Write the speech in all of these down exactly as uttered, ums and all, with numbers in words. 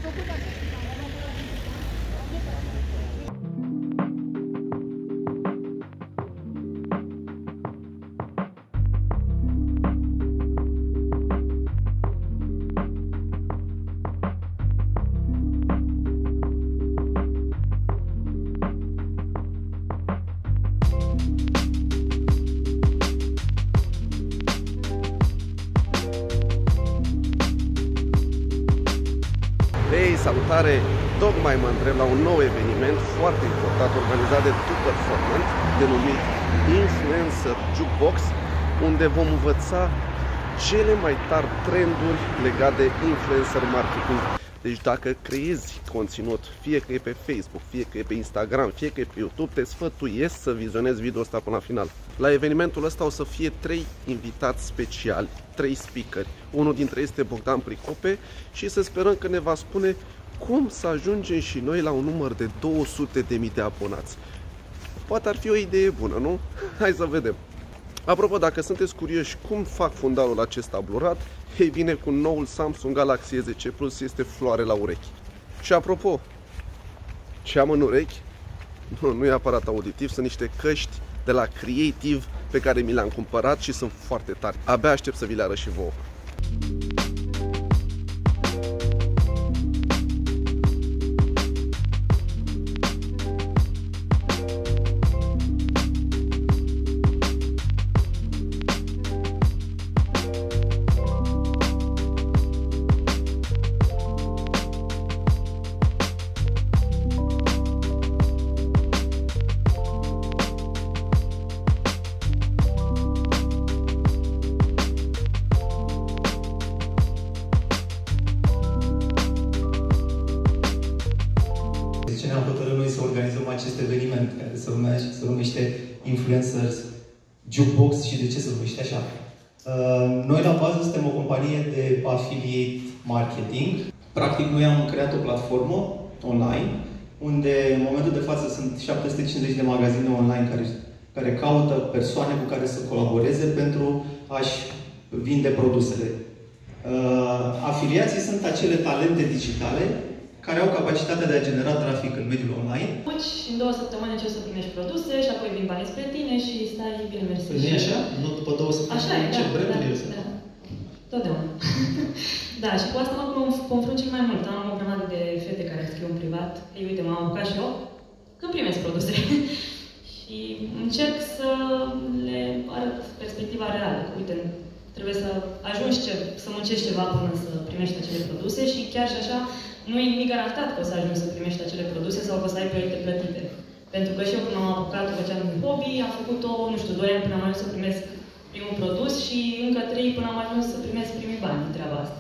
Hei, salutare! Tocmai mă întreb la un nou eveniment foarte important organizat de Two Performant, denumit Influencer Jukebox, unde vom învăța cele mai tari trenduri legate de influencer marketing. Deci dacă creezi conținut, fie că e pe Facebook, fie că e pe Instagram, fie că e pe YouTube, te sfătuiesc să vizionezi video ăsta până la final. La evenimentul ăsta o să fie trei invitați speciali, trei speakeri. Unul dintre ei este Bogdan Pricope și să sperăm că ne va spune cum să ajungem și noi la un număr de două sute de mii de abonați. Poate ar fi o idee bună, nu? Hai să vedem! Apropo, dacă sunteți curioși cum fac fundalul acesta blurat, ei bine, cu noul Samsung Galaxy S zece Plus este floare la urechi. Și apropo, ce am în urechi? Nu, nu e aparat auditiv, sunt niște căști de la Creative pe care mi le-am cumpărat și sunt foarte tari. Abia aștept să vi le arăt și vouă. De ce ne-am hotărât noi să organizăm acest eveniment care se numește, se numește Influencers Jukebox și de ce se numește așa? Noi la bază suntem o companie de affiliate marketing. Practic noi am creat o platformă online unde în momentul de față sunt șapte sute cincizeci de magazine online care, care caută persoane cu care să colaboreze pentru a-și vinde produsele. Afiliații sunt acele talente digitale care au capacitatea de a genera trafic în mediul online. Și în două săptămâni încerci să primești produse și apoi vin banii spre tine și stai bine mersi. Nu e așa? Nu după două săptămâni? Așa e, ce da, branduri da, da. Totdeauna. Da, și cu asta mă confrunt cel mai mult. Am o grămadă de fete care îmi scriu în privat. Ei, uite, m-am apucat și eu când primesc produse. Și încerc să le arăt perspectiva reală. Uite, trebuie să ajungi, ce, să muncești ceva până să primești acele produse și chiar și așa nu e nimic garantat că o să ajungi să primești acele produse sau că o să ai proiecte plătite. Pentru că și eu când m-am apucat, o făceam un hobby, am făcut-o, nu știu, doi ani până am ajuns să primesc primul produs și încă trei până am ajuns să primesc primii bani din treaba asta.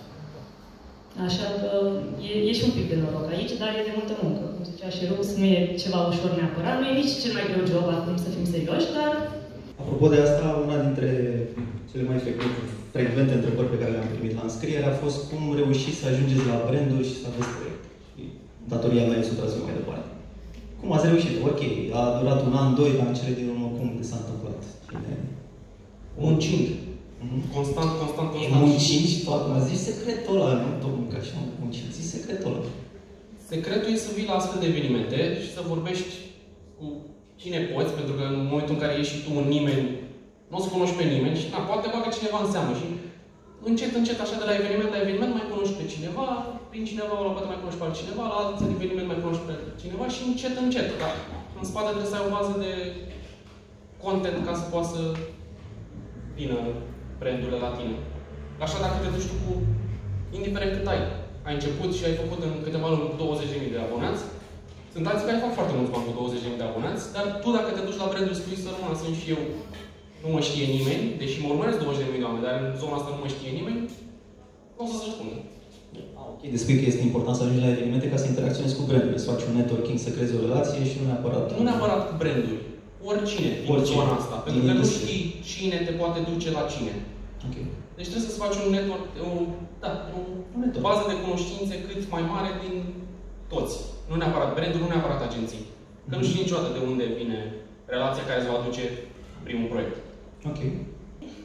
Așa că e, e și un pic de noroc aici, dar e de multă muncă. Cum zicea și Rux, nu e ceva ușor neapărat, nu e nici cel mai greu job acum să fim serioși, dar... Apropo de asta, una dintre cele mai frecvente întrebări pe care le-am primit la înscriere a fost cum reușiți să ajungeți la branduri și să aveți proiecte. Și datoria mea e să o transmit mai departe. Cum ați reușit? Ok, a durat un an, doi, dar în cele din urmă cum s-a întâmplat? Cine... Muncind. Mm-hmm. Constant, constant, constant. Muncind și toată. M-a zis secretul ăla, nu? Domnul ca și am muncit, zis secretul ăla. Secretul e să vii la astfel de evenimente și să vorbești cu cine poți, pentru că în momentul în care ieși și tu un nimeni, nu o să cunoști pe nimeni și na, poate bagă cineva în seamă și încet, încet, așa de la eveniment la eveniment mai cunoști pe cineva, prin cineva la poate mai cunoști pe altcineva, la alt eveniment mai cunoști pe cineva și încet, încet. Dar în spate trebuie să ai o bază de content ca să poată să vină brandurile la tine. Așa dacă te duci tu cu, indiferent cât ai, ai început și ai făcut în câteva luni cu douăzeci de mii de abonați, sunt alții care fac foarte mulți bani cu douăzeci de mii de abonați, dar tu dacă te duci la brandul spui să rămână, sunt și eu, nu mă știe nimeni, deși mă urmăresc douăzeci de mii de oameni, dar în zona asta nu mă știe nimeni, nu o să-ți răspundă. Ah, ok, despre că este important să ajungi la evenimente ca să interacționezi cu brandul, să faci un networking, să creezi o relație și nu neapărat... Nu neapărat cu branduri, oricine din oricine. zona asta, pentru că nu știi cine te poate duce la cine. Okay. Deci trebuie să-ți faci un network, o, da, o un network. bază de cunoștințe cât mai mare din toți. Nu neapărat branduri, nu neapărat agenții. Că mm-hmm. nu știi niciodată de unde vine relația care îți va aduce primul proiect. Ok.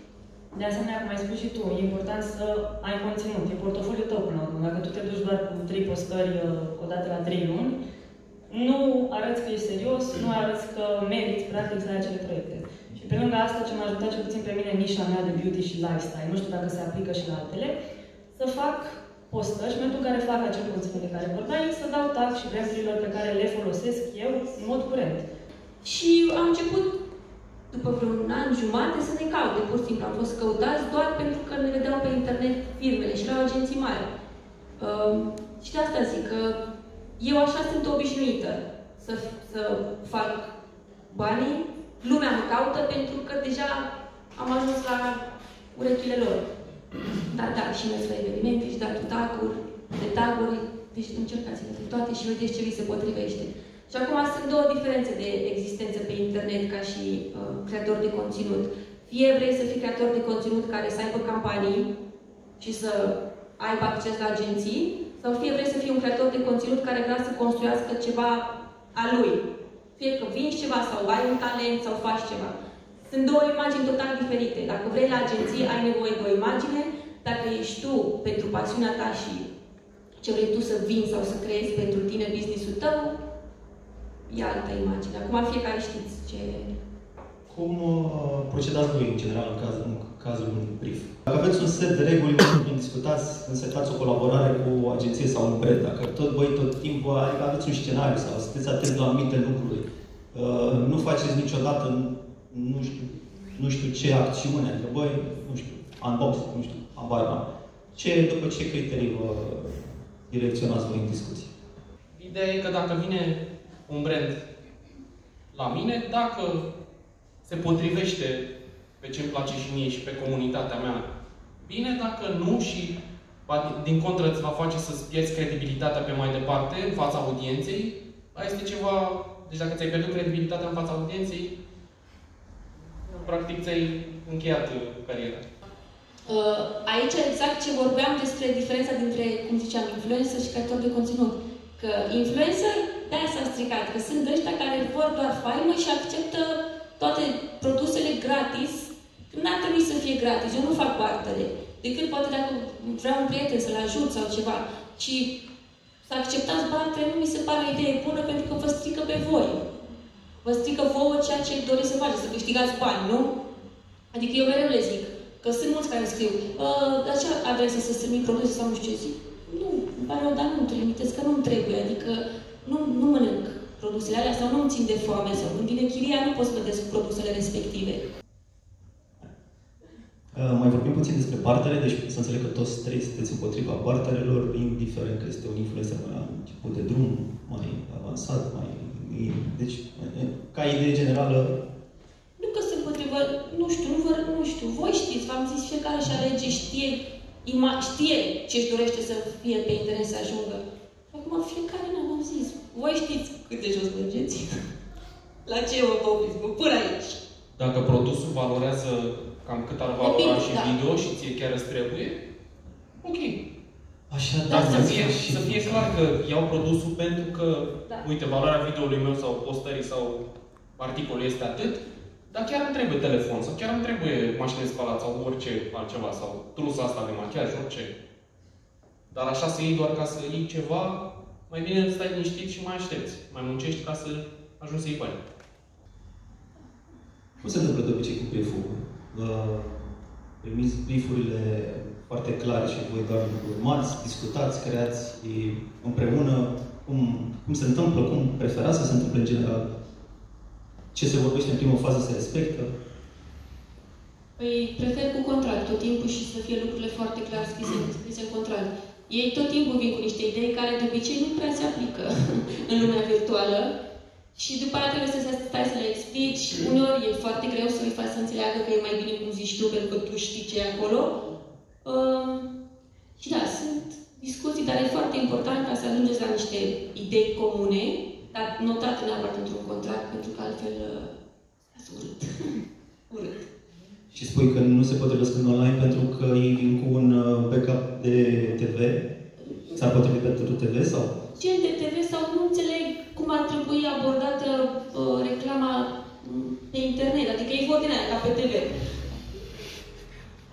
De asemenea, cum ai spus și tu, e important să ai conținut, e portofoliul tău până la urmă. Dacă tu te duci doar cu trei postări odată la trei luni, nu arăți că ești serios, nu arăți că meriți, practic, să ai acele proiecte. Și pe lângă asta, ce m-a ajutat cel puțin pe mine, nișa mea de beauty și lifestyle, nu știu dacă se aplică și la altele, să fac postări și în momentul în care fac acel conținut de care vorbeai, să dau tag și brandurilor pe care le folosesc eu în mod curent. Și am început, după vreun an jumate, să ne caute, pur și simplu. Am fost căutați doar pentru că ne vedeau pe internet firmele și la agenții mari. Uh, și de asta zic că eu așa sunt obișnuită să, să fac banii. Lumea mă caută pentru că deja am ajuns la urechile lor. Da, da, și mers la evenimente, și datul tag-uri, de tag-uri, deci încercați-le pe toate și vedeți ce vi se potrivește. Și acum sunt două diferențe de existență pe internet ca și uh, creator de conținut. Fie vrei să fii creator de conținut care să aibă campanii și să aibă acces la agenții, sau fie vrei să fii un creator de conținut care vrea să construiască ceva a lui. Fie că vinzi ceva sau ai un talent sau faci ceva. Sunt două imagini total diferite. Dacă vrei la agenție, ai nevoie de o imagine. Dacă ești tu, pentru pasiunea ta și ce vrei tu să vinzi sau să creezi pentru tine business-ul tău, e altă imagine. Acum fiecare știți ce... Cum uh, procedați voi, în general, în, caz, în cazul unui brief? Dacă aveți un set de reguli, când discutați, când setați o colaborare cu o agenție sau un brand, dacă tot voi tot timpul, adică aveți un scenariu sau sunteți atenți la anumite lucruri, uh, nu faceți niciodată, nu știu, nu știu ce acțiune, adică voi, nu știu, unboxing, nu știu, abar n-am. Ce, după ce criterii vă direcționați voi în discuție? Ideea e că dacă vine un brand la mine, dacă se potrivește pe ce îmi place și mie și pe comunitatea mea, bine, dacă nu și din contră îți va face să-ți pierzi credibilitatea pe mai departe, în fața audienței, aia este ceva... Deci dacă ți-ai pierdut credibilitatea în fața audienței, practic ți-ai încheiat cariera. Aici exact ce vorbeam despre diferența dintre, cum ziceam, influencer și creator de conținut. Că influencer, de-aia s-a stricat, că sunt ăștia care vor doar faimă și acceptă toate produsele gratis, când n-ar trebui să fie gratis. Eu nu fac bartere. Decât poate dacă vreau un prieten să-l ajut sau ceva. Și să acceptați bartere nu mi se pare o idee bună pentru că vă strică pe voi. Vă strică vouă ceea ce doriți să faceți, să câștigați bani, nu? Adică eu mereu le zic că sunt mulți care scriu de ce adresă să trimit produse sau nu știu ce zic. Nu, îmi pare rău, dar nu-mi trimiteți, că nu-mi trebuie. Adică nu, nu mănânc produsele alea sau nu-mi țin de foame sau când vine chiria, nu pot să plătesc produsele respective. Uh, mai vorbim puțin despre bartere, deci să înțeleg că toți trei sunteți împotriva barterelor, indiferent că este un influencer mai la început de drum, mai avansat, mai... Deci, ca idee generală... Nu că se împotrivă, nu știu, nu, vă, nu știu, voi știți, v-am zis, fiecare își alege, știe, ima, știe ce-și dorește să fie pe internet să ajungă. Acum fiecare, n-am zis, voi știți cât de jos mergeți, la ce vă popiți, vă până aici. Dacă produsul valorează cam cât ar valora și da. video și ție chiar îți trebuie, ok. Așa, dar da, să fie, să fie clar că iau produsul pentru că, da. uite, valoarea videoului meu sau postării sau articolul este atât, dar chiar îmi trebuie telefon sau chiar îmi trebuie mașină de spălat sau orice altceva sau trusa asta de machiaj, orice. Dar așa să iei doar ca să iei ceva, mai bine stai liniștit și mai aștepți. Mai muncești ca să ajungi să iei bani. Cum se întâmplă de obicei cu brief-ul? Primiți brief-urile foarte clare și voi doar urmați, discutați, creați împreună. Cum, cum se întâmplă? Cum preferați să se întâmple în general? Ce se vorbește în primă fază se respectă? Păi, prefer cu contract tot timpul și să fie lucrurile foarte clar scrise, scrise în contract. Ei tot timpul vin cu niște idei care de obicei nu prea se aplică în lumea virtuală și după aceea trebuie să stai să le explici. Uneori e foarte greu să îi faci să înțeleagă că e mai bine cum zici tu, pentru că tu știi ce e acolo. Uh, și da, sunt discuții, dar e foarte important ca să ajungeți la niște idei comune, dar notate neapărat într-un contract, pentru că altfel uh, urât. urât. Și spui că nu se potrivesc în online pentru că ei vin cu un backup de T V? S-ar potrivi pentru T V sau? Gen de T V sau nu înțeleg cum ar trebui abordată uh, reclama pe internet. Adică ei vor din aia, ca pe T V.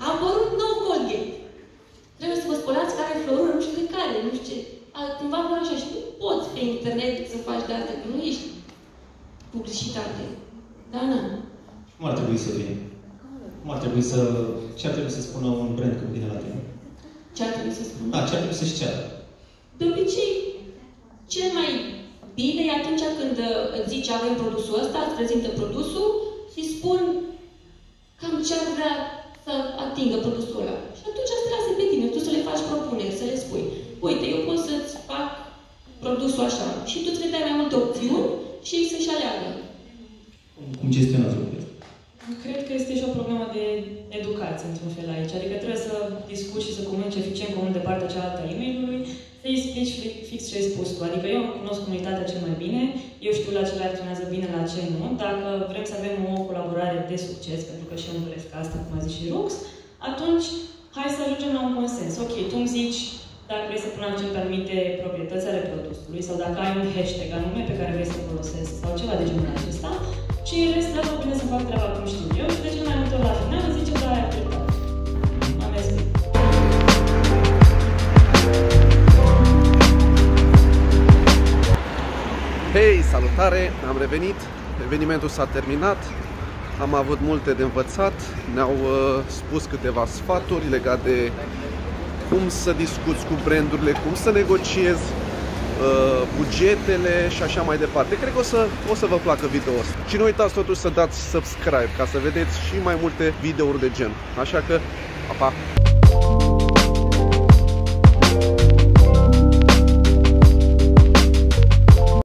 cumva doar așa și nu poți pe internet să faci de asta, că nu ești publicitate. Da, na. Cum ar trebui să vină? Cum ar trebui să... Ce ar trebui să spună un brand când vine la tine? Ce ar trebui să spună? Da, ce ar trebui să-și ceară? De obicei, cel mai bine e atunci când îți zici avem produsul ăsta, îți prezintă produsul și spun cam ce ar vrea să atingă produsul ăla. Și atunci să te lase pe tine, tu să le faci propuneri, să le spui. Uite, eu pot să-ți fac produsul așa. Și tu îți le dai mai multe opțiuni și ei să-și aleagă. Cum gestionați lucrurile? Cred că este și o problemă de educație, într-un fel, aici. Adică trebuie să discuți și să comunici eficient comun de partea cealaltă a e-mail-ului, să-i explici fix ce ai spus tu. Adică eu cunosc comunitatea cel mai bine, eu știu la ce reacționează bine, la ce nu. Dacă vrem să avem o colaborare de succes, pentru că și eu îmi doresc asta, cum a zis și Rux, atunci hai să ajungem la un consens. Ok, tu îmi zici dacă vrei să pun accent pe anumite proprietăți ale produsului sau dacă ai un hashtag anume pe care vrei să folosesc sau ceva de genul acesta, și în rest, lasă bine să fac treaba cum știu eu și de cel mai multe ori la final îmi zice, da, ai dreptate. Am mers. Hei, salutare! Am revenit, evenimentul s-a terminat, am avut multe de învățat, ne-au uh, spus câteva sfaturi legate de cum să discuți cu brandurile, cum să negociezi uh, bugetele și așa mai departe. Cred că o să, o să vă placă videoul ăsta. Și nu uitați totuși să dați subscribe ca să vedeți și mai multe videouri de gen. Așa că, pa, pa!